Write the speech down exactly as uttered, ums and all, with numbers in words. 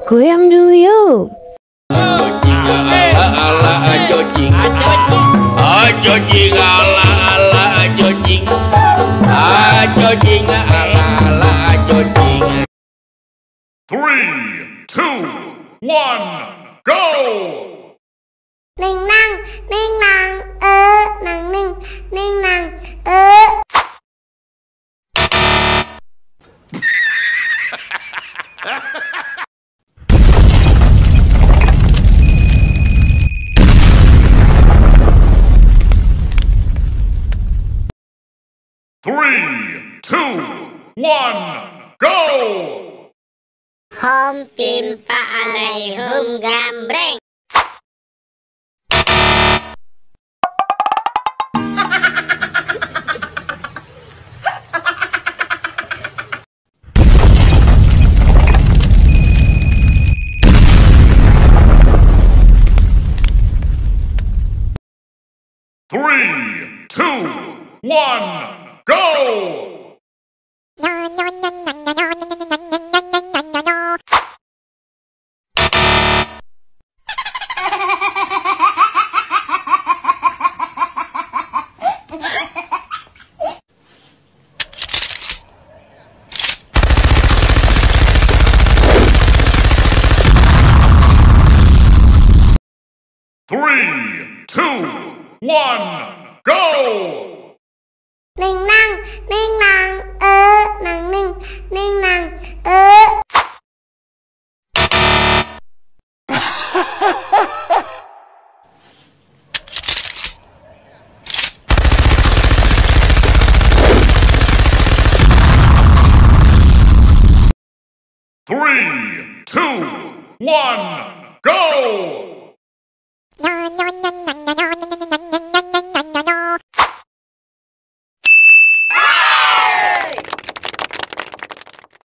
Goyang dulu yuk. Three, two, one, go! Ninh năng, ninh năng, ơ, năng ninh, ninh năng, ơ. Three, two, one, go! Hôm tìm phạ này hôm gambreng. Three, two, one, go! Three, two, one, go! Ninh năng, ninh năng, ơ, năng ninh, ninh năng, ơ. Three, two, one, go! Nho nho nho nho nho.